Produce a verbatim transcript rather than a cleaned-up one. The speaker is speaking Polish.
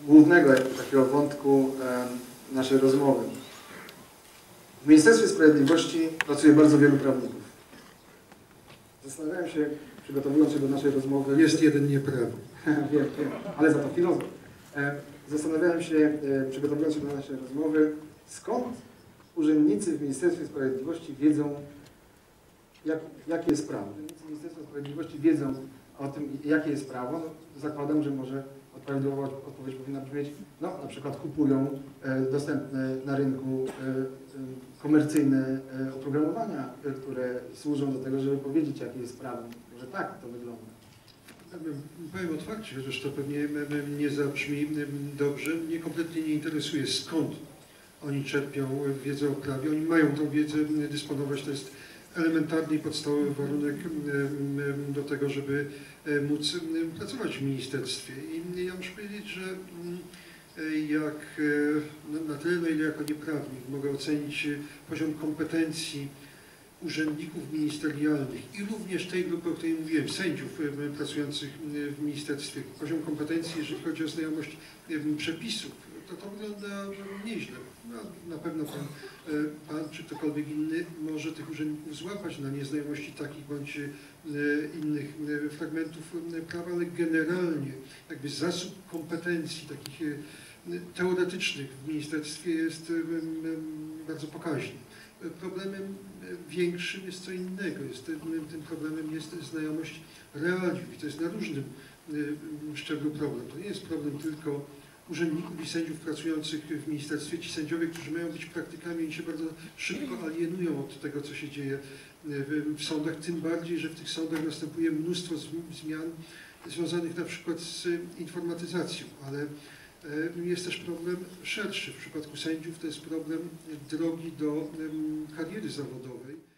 głównego takiego wątku naszej rozmowy. W Ministerstwie Sprawiedliwości pracuje bardzo wielu prawników. Zastanawiałem się, przygotowując się do naszej rozmowy... Jest jeden nieprawny. wiem, wiem, ale za to filozof. Zastanawiałem się, przygotowując się do naszej rozmowy, skąd urzędnicy w Ministerstwie Sprawiedliwości wiedzą, jak, jakie jest prawo. Urzędnicy Ministerstwa Sprawiedliwości wiedzą o tym, jakie jest prawo. No, zakładam, że może prawidłowa odpowiedź powinna brzmieć, no na przykład kupują e, dostępne na rynku e, e, komercyjne e, oprogramowania, e, które służą do tego, żeby powiedzieć, jakie jest prawo. Może tak to wygląda. Powiem otwarcie, chociaż to pewnie nie zabrzmi dobrze. Mnie kompletnie nie interesuje, skąd oni czerpią wiedzę o prawie. Oni mają tą wiedzę dysponować. To jest elementarny i podstawowy warunek do tego, żeby móc pracować w ministerstwie. I ja muszę powiedzieć, że jak na tyle, na ile jako nieprawnik mogę ocenić poziom kompetencji urzędników ministerialnych i również tej grupy, o której mówiłem, sędziów pracujących w ministerstwie, poziom kompetencji, jeżeli chodzi o znajomość przepisów, to to wygląda nieźle. No, na pewno pan, pan czy ktokolwiek inny może tych urzędników złapać na nieznajomości takich bądź innych fragmentów prawa, ale generalnie jakby zasób kompetencji takich teoretycznych w ministerstwie jest bardzo pokaźny. Problemem większym jest co innego. Jest, tym, tym problemem jest znajomość realiów i to jest na różnym szczeblu problem. To nie jest problem tylko urzędników i sędziów pracujących w ministerstwie. Ci sędziowie, którzy mają być praktykami, oni się bardzo szybko alienują od tego, co się dzieje w, w sądach, tym bardziej, że w tych sądach następuje mnóstwo zmian związanych na przykład z informatyzacją, ale jest też problem szerszy. W przypadku sędziów to jest problem drogi do kariery zawodowej.